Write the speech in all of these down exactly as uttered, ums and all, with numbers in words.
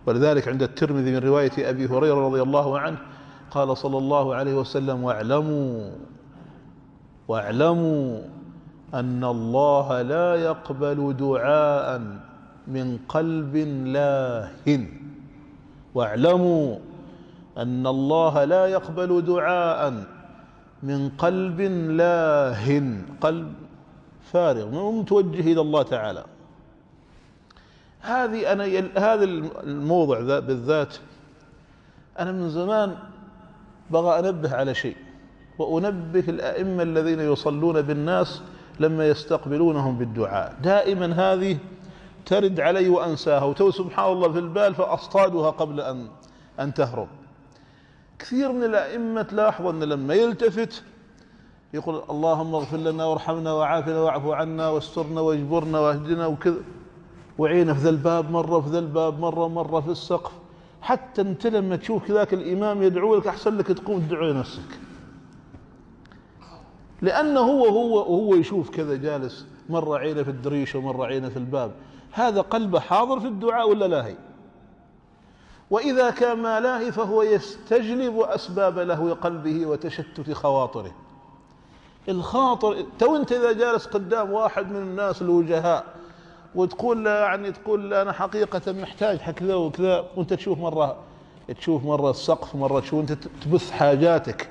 ولذلك عند الترمذي من رواية أبي هريرة رضي الله عنه قال صلى الله عليه وسلم: واعلموا واعلموا أن الله لا يقبل دعاء من قلب لاهٍ. واعلموا أن الله لا يقبل دعاء من قلب لاه، قلب فارغ مو متوجه إلى الله تعالى. هذه أنا هذا الموضع بالذات أنا من زمان بغى أنبه على شيء، وأنبه الأئمة الذين يصلون بالناس لما يستقبلونهم بالدعاء. دائما هذه ترد علي وأنساها، وتو سبحان الله في البال فأصطادها قبل أن أن تهرب. كثير من الأئمة تلاحظ أن لما يلتفت يقول: اللهم اغفر لنا وارحمنا وعافنا واعف عنا واسترنا واجبرنا واهدنا وكذا، وعينه في ذا الباب مرة، في ذا الباب مرة، مرة في السقف. حتى أنت لما تشوف ذاك الإمام يدعو لك أحسن لك تقوم تدعو نفسك، لأنه هو هو وهو يشوف كذا جالس، مرة عينه في الدريش ومرة عينه في الباب. هذا قلبه حاضر في الدعاء ولا لاهي؟ وإذا كان ما لاهي فهو يستجلب أسباب لهو قلبه وتشتت خواطره. الخاطر تو أنت إذا جالس قدام واحد من الناس الوجهاء وتقول له يعني تقول له أنا حقيقة محتاج حق كذا وكذا، وأنت تشوف مرة تشوف مرة السقف، مرة تشوف أنت تبث حاجاتك،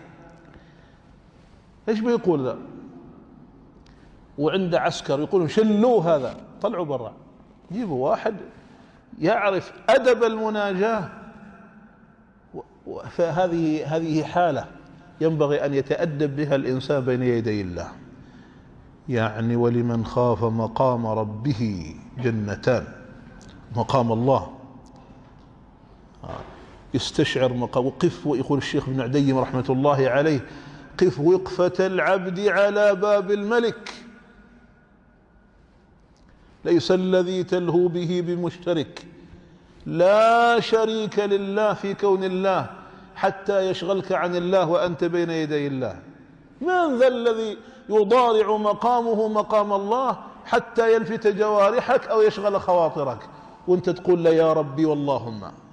ايش بيقول ذا؟ وعنده عسكر يقولون شلوه هذا، طلعوا برا، جيبوا واحد يعرف أدب المناجاة. فهذه هذه حالة ينبغي أن يتأدب بها الإنسان بين يدي الله. يعني ولمن خاف مقام ربه جنتان، مقام الله يستشعر مقام. وقف، ويقول الشيخ ابن عديم رحمة الله عليه: قف وقفة العبد على باب الملك، ليس الذي تلهو به بمشترك. لا شريك لله في كون الله حتى يشغلك عن الله وأنت بين يدي الله. من ذا الذي يضارع مقامه مقام الله حتى يلفت جوارحك أو يشغل خواطرك وأنت تقول له يا ربي واللهم؟